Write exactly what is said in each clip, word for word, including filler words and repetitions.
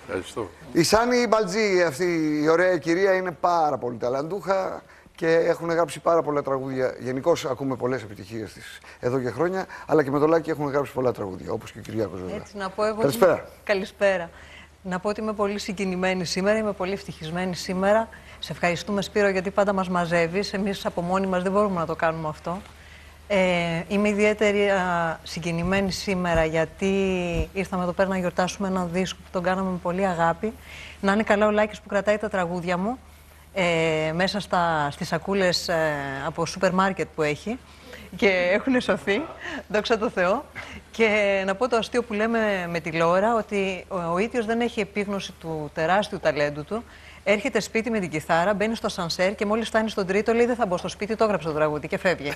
Ευχαριστώ. Η Σάνι Μπαλτζή, αυτή η ωραία κυρία, είναι πάρα πολύ ταλαντούχα και έχουν γράψει πάρα πολλά τραγούδια. Γενικώς ακούμε πολλές επιτυχίες της εδώ και χρόνια, αλλά και με το Λάκη έχουν γράψει πολλά τραγούδια, όπως και ο Κυριάκος βέβαια. Έτσι, να πω εγώ. Καλησπέρα. Καλησπέρα. Να πω ότι είμαι πολύ συγκινημένη σήμερα, είμαι πολύ ευτυχισμένη σήμερα. Σε ευχαριστούμε, Σπύρο, γιατί πάντα μας μαζεύεις. Εμείς από μόνοι μας δεν μπορούμε να το κάνουμε αυτό. Ε, είμαι ιδιαίτερα συγκινημένη σήμερα γιατί ήρθαμε εδώ πέρα να γιορτάσουμε έναν δίσκο που τον κάναμε με πολύ αγάπη. Να είναι καλά ο Λάκης που κρατάει τα τραγούδια μου ε, μέσα στα, στις σακούλες ε, από σούπερ μάρκετ που έχει και έχουν σωθεί, δόξα τω Θεώ. Και να πω το αστείο που λέμε με τη Λόρα, ότι ο, ο ίδιος δεν έχει επίγνωση του τεράστιου ταλέντου του. Έρχεται σπίτι με την κιθάρα, μπαίνει στο σανσέρ και μόλις φτάνει στον τρίτο λέει δεν θα μπω στο σπίτι, το έγραψε το τραγούδι και φεύγει.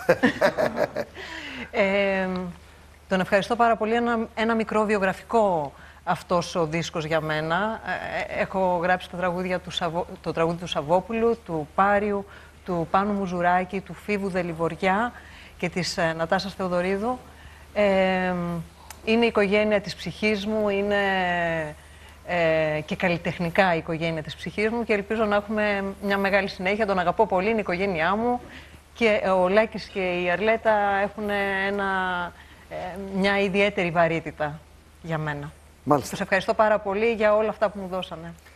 ε, τον ευχαριστώ πάρα πολύ. Ένα, ένα μικρό βιογραφικό αυτός ο δίσκος για μένα. Ε, έχω γράψει τα τραγούδια του Σαββο, το τραγούδι του Σαββόπουλου, του Πάριου, του Πάνου Μουζουράκη, του Φίβου Δελιβοριά και της ε, Νατάσας Θεοδωρίδου. Ε, είναι η οικογένεια της ψυχής μου, είναι... Ε, και καλλιτεχνικά η οικογένεια της ψυχής μου και ελπίζω να έχουμε μια μεγάλη συνέχεια. Τον αγαπώ πολύ, είναι η οικογένειά μου και ο Λάκης και η Αρλέτα έχουν ένα, ε, μια ιδιαίτερη βαρύτητα για μένα. Μάλιστα. Τους ευχαριστώ πάρα πολύ για όλα αυτά που μου δώσανε.